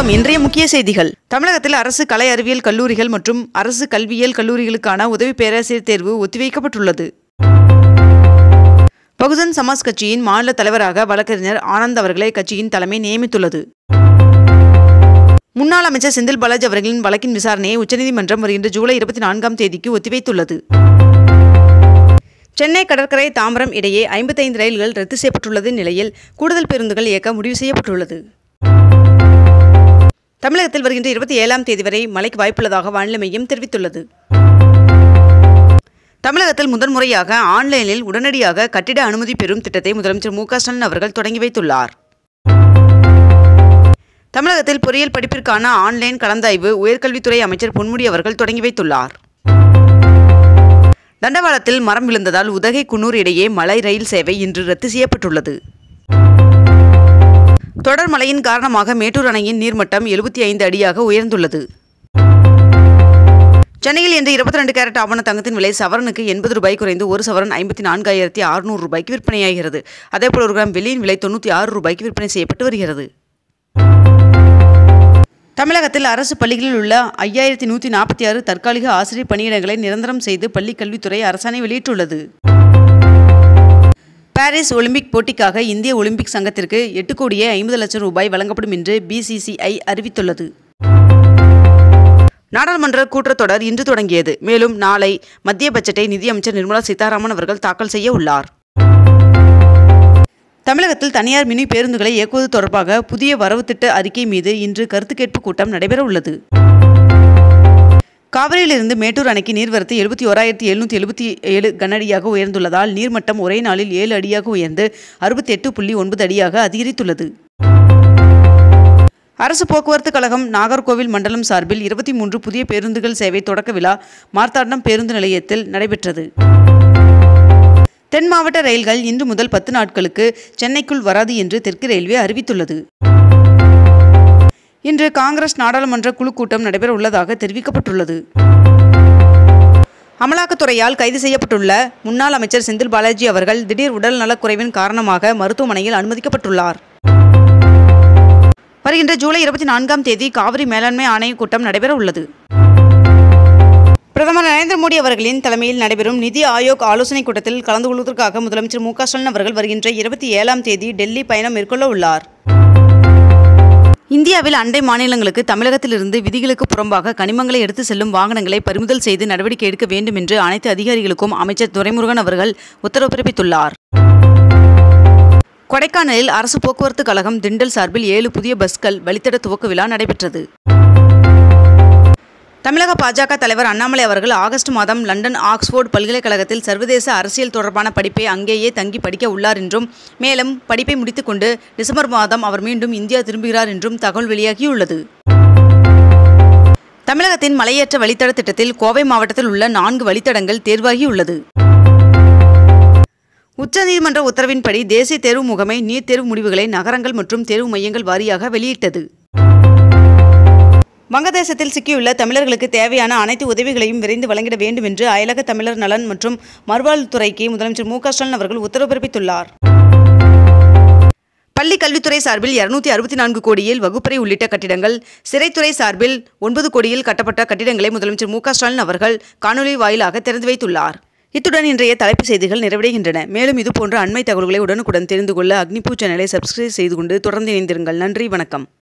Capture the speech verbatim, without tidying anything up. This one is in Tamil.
வணக்கம். இன்றைய முக்கிய செய்திகள். தமிழகத்தில் அரசு கலை அறிவியல் கல்லூரிகள் மற்றும் அரசு கல்வியியல் கல்லூரிகளுக்கான உதவி பேராசிரியர் தேர்வு ஒத்திவைக்கப்பட்டுள்ளது. பகுஜன் சமாஜ் கட்சியின் மாநில தலைவராக வழக்கறிஞர் ஆனந்த் அவர்களை கட்சியின் தலைமை நியமித்துள்ளது. முன்னாள் அமைச்சர் செந்தில் பாலாஜி அவர்களின் வழக்கின் விசாரணையை உச்சநீதிமன்றம் வருகின்ற ஜூலை இருபத்தி நான்காம் தேதிக்கு ஒத்திவைத்துள்ளது. சென்னை கடற்கரை தாம்பரம் இடையே ஐம்பத்தி ஐந்து ரயில்கள் ரத்து செய்யப்பட்டுள்ளது நிலையில் கூடுதல் பேருந்துகள் இயக்க முடிவு செய்யப்பட்டுள்ளது. தமிழகத்தில் வருகின்ற இருபத்தி ஏழாம் தேதி வரை மழைக்கு வாய்ப்புள்ளதாக வானிலை மையம் தெரிவித்துள்ளது. தமிழகத்தில் முதன்முறையாக ஆன்லைனில் உடனடியாக கட்டிட அனுமதி பெறும் திட்டத்தை முதலமைச்சர் மு க ஸ்டாலின் அவர்கள் தொடங்கி வைத்துள்ளார். தமிழகத்தில் பொறியியல் படிப்பிற்கான ஆன்லைன் கலந்தாய்வு உயர்கல்வித்துறை அமைச்சர் பொன்முடி அவர்கள் தொடங்கி வைத்துள்ளார். தண்டவாளத்தில் மரம் விழுந்ததால் உதகை குன்னூர் இடையே மலை ரயில் சேவை இன்று ரத்து செய்யப்பட்டுள்ளது. தொடர் மழையின் காரணமாக மேட்டூர் அணையின் நீர்மட்டம் எழுபத்தி ஐந்து அடியாக உயர்ந்துள்ளது. சென்னையில் இன்று இருபத்தி ரெண்டு கேரட் ஆவண தங்கத்தின் விலை சவரனுக்கு எண்பது ரூபாய் குறைந்து ஒரு சவரன் ஐம்பத்தி நான்காயிரத்தி அறுநூறு ரூபாய்க்கு விற்பனையாகிறது. அதேபோல் ஒரு கிராம் வெள்ளியின் விலை தொண்ணூற்றி ஆறு ரூபாய்க்கு விற்பனை செய்யப்பட்டு வருகிறது. தமிழகத்தில் அரசு பள்ளிகளில் உள்ள ஐயாயிரத்தி நூற்றி நாற்பத்தி ஆறு தற்காலிக ஆசிரியர் பணியிடங்களை நிரந்தரம் செய்து பள்ளிக் கல்வித்துறை அரசாணை வெளியிட்டுள்ளது. பாரிஸ் ஒலிம்பிக் போட்டிக்காக இந்திய ஒலிம்பிக் சங்கத்திற்கு எட்டு கோடியே ஐம்பது லட்சம் ரூபாய் வழங்கப்படும் என்று பி சி சி ஐ அறிவித்துள்ளது. நாடாளுமன்ற கூட்டத்தொடர் இன்று தொடங்கியது. மேலும் நாளை மத்திய பட்ஜெட்டை நிதியமைச்சர் நிர்மலா சீதாராமன் அவர்கள் தாக்கல் செய்ய உள்ளார். தமிழகத்தில் தனியார் மினி பேருந்துகளை இயக்குவது தொடர்பாக புதிய வரவு திட்ட அறிக்கை மீது இன்று கருத்து கேட்பு கூட்டம் நடைபெற உள்ளது. காவிரியிலிருந்து மேட்டூர் அணைக்கு நீர்வரத்து எழுபத்தி ஓராயிரத்தி எழுநூற்றி எழுபத்தி ஏழு கனஅடியாக உயர்ந்துள்ளதால் நீர்மட்டம் ஒரே நாளில் ஏழு அடியாக உயர்ந்து அறுபத்தி எட்டு புள்ளி ஒன்பது அடியாக அதிகரித்துள்ளது. அரசு போக்குவரத்து கழகம் நாகர்கோவில் மண்டலம் சார்பில் இருபத்தி மூன்று புதிய பேருந்துகள் சேவை தொடக்க விழா மார்த்தாண்டம் பேருந்து நிலையத்தில் நடைபெற்றது. தென் மாவட்ட ரயில்கள் இன்று முதல் பத்து நாட்களுக்கு சென்னைக்குள் வராது என்று தெற்கு ரயில்வே அறிவித்துள்ளது. இன்று காங்கிரஸ் நாடாளுமன்ற குழு கூட்டம் நடைபெற உள்ளதாக தெரிவிக்கப்பட்டுள்ளது. அமலாக்கத்துறையால் கைது செய்யப்பட்டுள்ள முன்னாள் அமைச்சர் செந்தில் பாலாஜி அவர்கள் திடீர் உடல் நலக்குறைவின் காரணமாக மருத்துவமனையில் அனுமதிக்கப்பட்டுள்ளார். வருகின்ற ஜூலை இருபத்தி நான்காம் தேதி காவிரி மேலாண்மை ஆணைய கூட்டம் நடைபெற உள்ளது. பிரதமர் நரேந்திர மோடி அவர்களின் தலைமையில் நடைபெறும் நிதி ஆயோக் ஆலோசனைக் கூட்டத்தில் கலந்து கொள்வதற்காக முதலமைச்சர் மு க ஸ்டாலின் அவர்கள் வருகின்ற இருபத்தி ஏழாம் தேதி டெல்லி பயணம் மேற்கொள்ள உள்ளார். இந்தியாவில் அண்டை மாநிலங்களுக்கு தமிழகத்திலிருந்து விதிகளுக்கு புறம்பாக கனிமங்களை எடுத்து செல்லும் வாகனங்களை பறிமுதல் செய்து நடவடிக்கை எடுக்க வேண்டும் என்று அனைத்து அதிகாரிகளுக்கும் அமைச்சர் துரைமுருகன் அவர்கள் உத்தரவு பிறப்பித்துள்ளார். கொடைக்கானலில் அரசு போக்குவரத்து கழகம் திண்டல் சார்பில் ஏழு புதிய பஸ்கள் வழித்தட துவக்க விழா நடைபெற்றது. தமிழக பாஜக தலைவர் அண்ணாமலை அவர்கள் ஆகஸ்ட் மாதம் லண்டன் ஆக்ஸ்போர்டு பல்கலைக்கழகத்தில் சர்வதேச அரசியல் தொடர்பான படிப்பை அங்கேயே தங்கி படிக்க உள்ளார் என்றும் மேலும் படிப்பை முடித்துக்கொண்டு டிசம்பர் மாதம் அவர் மீண்டும் இந்தியா திரும்புகிறார் என்றும் தகவல் வெளியாகியுள்ளது. தமிழகத்தின் மலையேற்ற வழித்தட திட்டத்தில் கோவை மாவட்டத்தில் உள்ள நான்கு வழித்தடங்கள் தேர்வாகியுள்ளது. உச்சநீதிமன்ற உத்தரவின்படி தேசிய தேர்வு முகமை நீட் தேர்வு முடிவுகளை நகரங்கள் மற்றும் தேர்வு மையங்கள் வாரியாக வெளியிட்டது. வங்கதேசத்தில் சிக்கியுள்ள தமிழர்களுக்கு தேவையான அனைத்து உதவிகளையும் விரைந்து வழங்கிட வேண்டும் என்று அயலக தமிழர் நலன் மற்றும் மறுவாழ்வுத்துறைக்கு முதலமைச்சர் மு க ஸ்டாலின் அவர்கள் உத்தரவு பிறப்பித்துள்ளார். பள்ளி கல்வித்துறை சார்பில் இருநூற்றி அறுபத்தி நான்கு கோடியில் வகுப்பறை உள்ளிட்ட கட்டிடங்கள், சிறைத்துறை சார்பில் ஒன்பது கோடியில் கட்டப்பட்ட கட்டிடங்களை முதலமைச்சர் மு க ஸ்டாலின் அவர்கள் காணொலி வாயிலாக திறந்து வைத்துள்ளார். இத்துடன் இன்றைய தலைப்புச் செய்திகள் நிறைவடைகின்றன. மேலும் இதுபோன்ற அண்மை தகவல்களை உடனுக்குடன் தெரிந்து கொள்ள அக்னிபூ சேனலை சப்ஸ்கிரைப் செய்து கொண்டு தொடர்ந்து இணைந்திருங்கள். நன்றி, வணக்கம்.